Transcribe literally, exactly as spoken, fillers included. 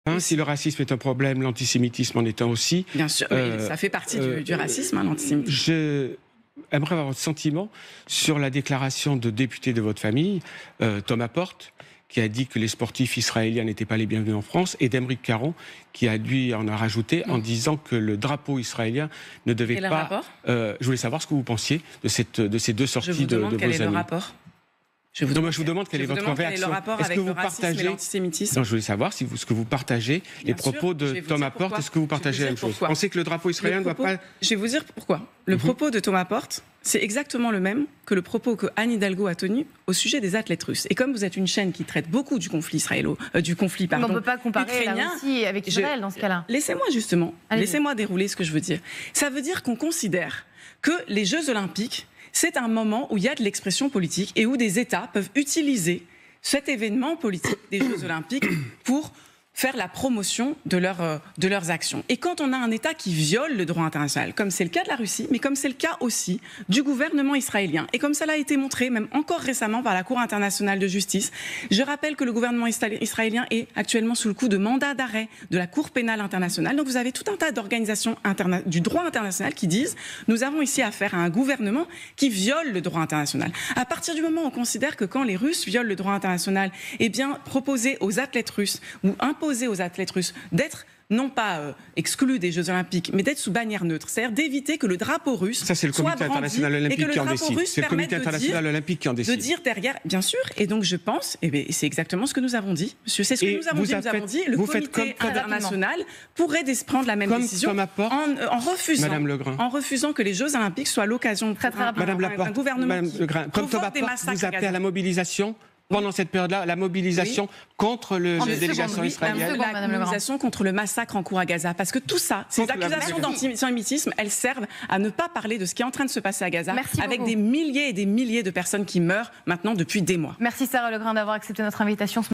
Hein, si le racisme est un problème, l'antisémitisme en est un aussi. Bien sûr, euh, ça fait partie euh, du, du racisme, hein, l'antisémitisme. Je aimerais avoir votre sentiment sur la déclaration de député de votre famille, euh, Thomas Porte, qui a dit que les sportifs israéliens n'étaient pas les bienvenus en France, et d'Aymeric Caron, qui a lui en a rajouté mmh. en disant que le drapeau israélien ne devait et pas... Euh, je voulais savoir ce que vous pensiez de, cette, de ces deux sorties je vous de, demande de quel vos est amis. Le rapport Je vous, non, demande, je vous demande quelle je est vous votre demande réaction. Quel est le rapport est-ce avec que le vous racisme partagez... et l'antisémitisme? Non, je voulais savoir si vous, ce que vous partagez, Bien les sûr, propos de Thomas Porte, est-ce que vous partagez la même chose? Vous pensez que le drapeau israélien ne doit pas... Je vais vous dire pourquoi. Le mm-hmm. propos de Thomas Porte, c'est exactement le même que le propos que Anne Hidalgo a tenu au sujet des athlètes russes. Et comme vous êtes une chaîne qui traite beaucoup du conflit israélo, euh, du conflit, pardon, mais on ne peut pas comparer la Russie avec Israël je, dans ce cas-là. Laissez-moi justement, laissez-moi dérouler ce que je veux dire. Ça veut dire qu'on considère que les Jeux Olympiques, c'est un moment où il y a de l'expression politique et où des États peuvent utiliser cet événement politique des Jeux Olympiques pour faire la promotion de, leur, euh, de leurs actions. Et quand on a un État qui viole le droit international, comme c'est le cas de la Russie, mais comme c'est le cas aussi du gouvernement israélien, et comme cela a été montré même encore récemment par la Cour internationale de justice, je rappelle que le gouvernement israélien est actuellement sous le coup de mandat d'arrêt de la Cour pénale internationale. Donc vous avez tout un tas d'organisations interna- du droit international qui disent « nous avons ici affaire à un gouvernement qui viole le droit international ». À partir du moment où on considère que quand les Russes violent le droit international, eh bien proposer aux athlètes russes ou imposer aux athlètes russes d'être non pas euh, exclus des Jeux Olympiques, mais d'être sous bannière neutre, c'est-à-dire d'éviter que le drapeau russe ça c'est le comité international olympique qui en décide. C'est le comité international olympique qui en décide. De dire derrière, bien sûr, et donc je pense, et bien, c'est exactement ce que nous avons dit, monsieur, c'est ce que et nous avons dit, nous fait, avons dit, le comité international pourrait prendre la même comme décision en, en, refusant, Madame Legrain. en refusant que les Jeux Olympiques soient l'occasion pour un, Madame un, un gouvernement Madame qui Legrain, comme Thomas Porte, vous appelez à la mobilisation. Pendant cette période-là, la mobilisation oui. contre le, la délégation oui, israélienne. La, la mobilisation contre le massacre en cours à Gaza. Parce que tout ça, ces contre accusations d'antisémitisme, elles servent à ne pas parler de ce qui est en train de se passer à Gaza, Merci avec beaucoup. des milliers et des milliers de personnes qui meurent maintenant depuis des mois. Merci Sarah Legrain d'avoir accepté notre invitation.